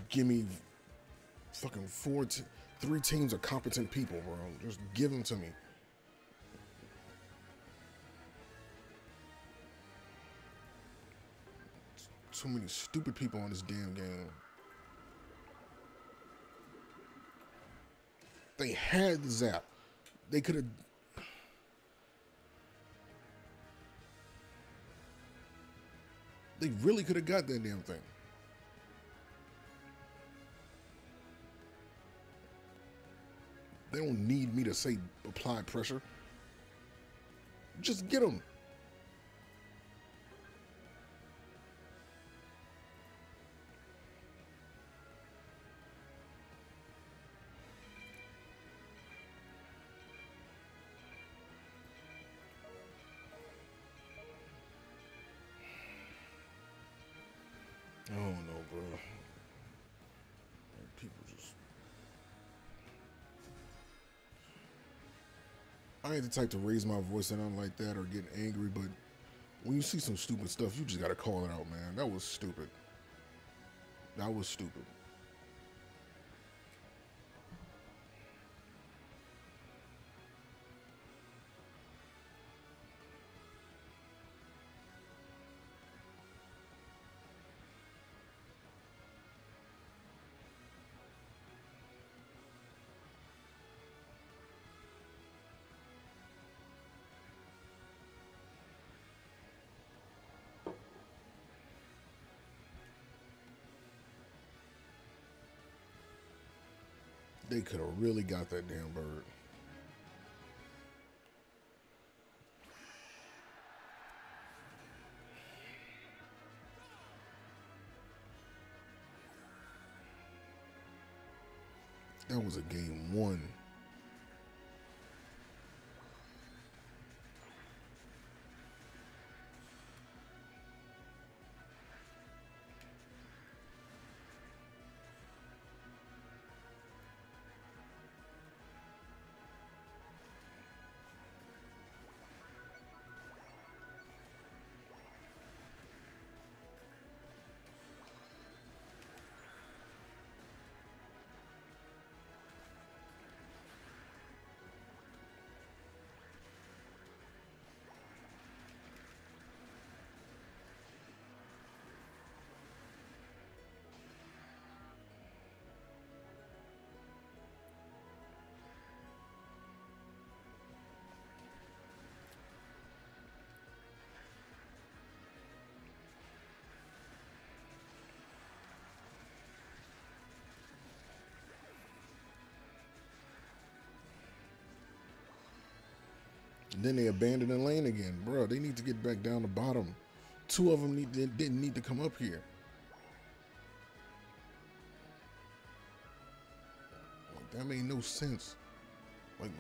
give me fucking three teams of competent people, bro. Just give them to me. Too many stupid people on this damn game. They had the zap. They could have. They really could have got that damn thing. They don't need me to say apply pressure. Just get them. I don't know, bro. Like, people just. I ain't the type to raise my voice and nothing like that or get angry, but when you see some stupid stuff, you just gotta call it out, man. That was stupid. That was stupid. They could have really got that damn bird. That was a game one. And then they abandoned the lane again. Bro, they need to get back down the bottom. Two of them didn't need to come up here. Like, that made no sense. Like,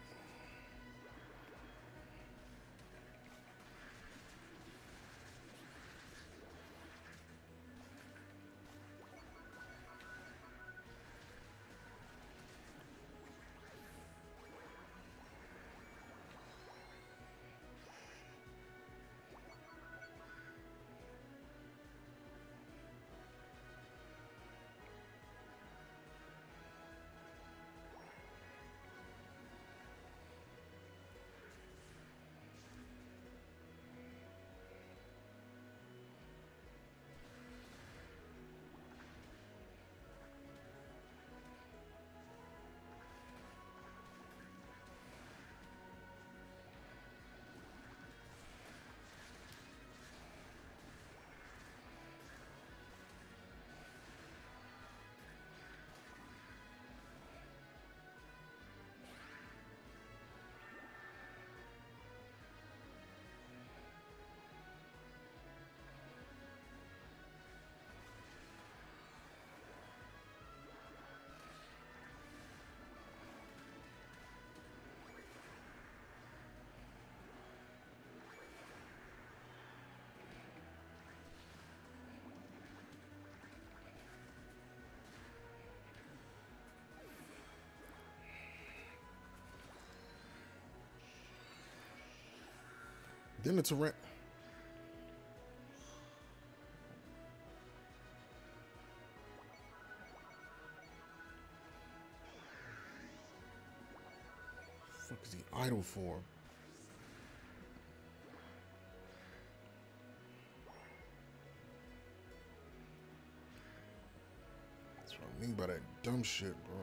then it's a rent. Because he idle for him. That's what I mean by that dumb shit, bro.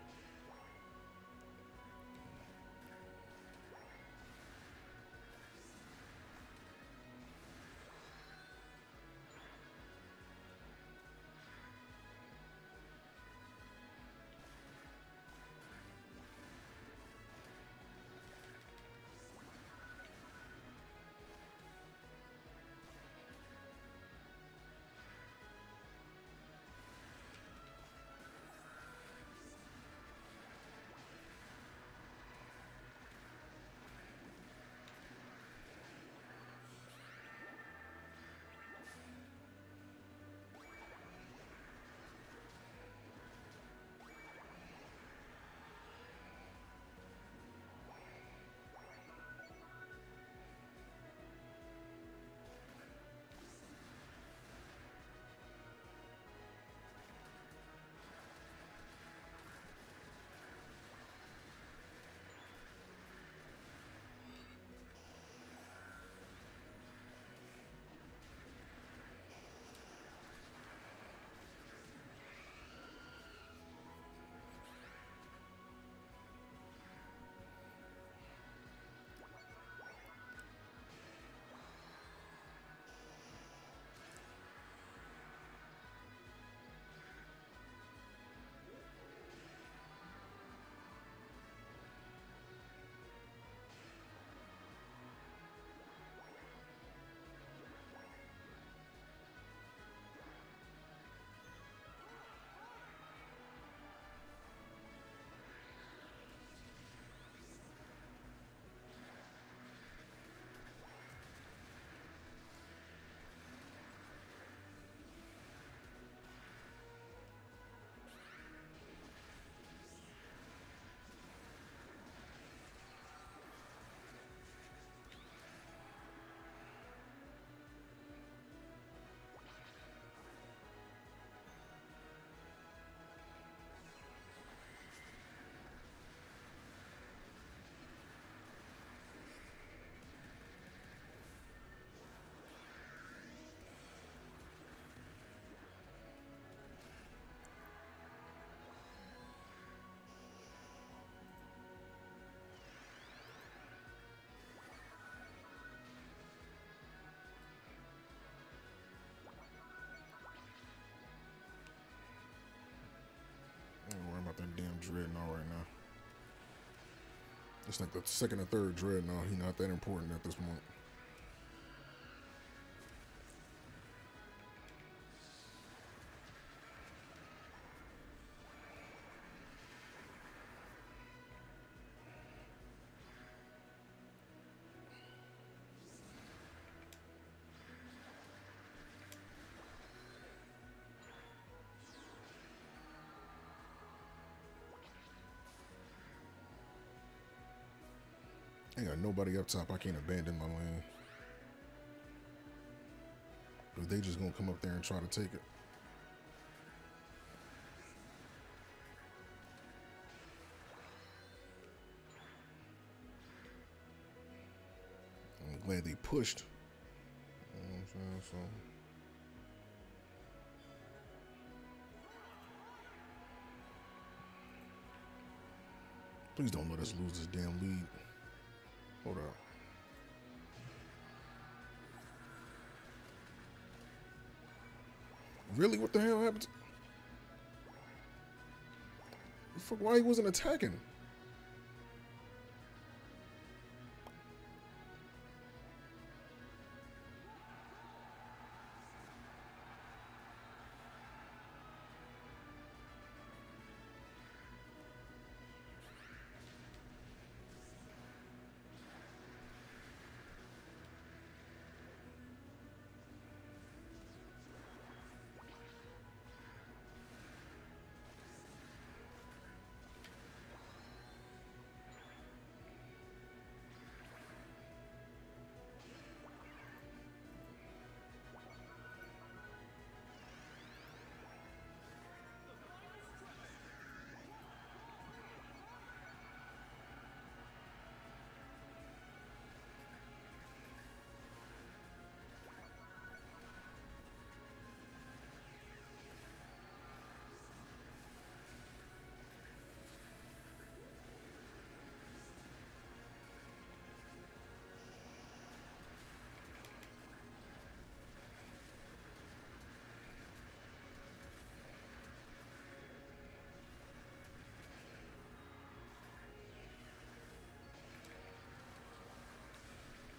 I ain't worrying about that damn Dreadnought right now. It's like the second or third Dreadnought. He's not that important at this point. Ain't got nobody up top. I can't abandon my lane. But they just gonna come up there and try to take it. I'm glad they pushed. You know what I'm saying? So. Please don't let us lose this damn lead. Hold up. Really? What the hell happened? Fuck, why he wasn't attacking?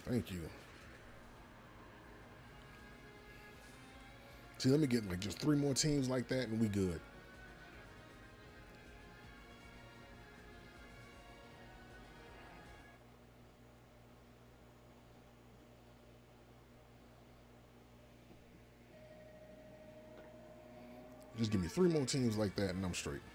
Thank you. See, let me get like just 3 more teams like that and we good. Just give me 3 more teams like that and I'm straight.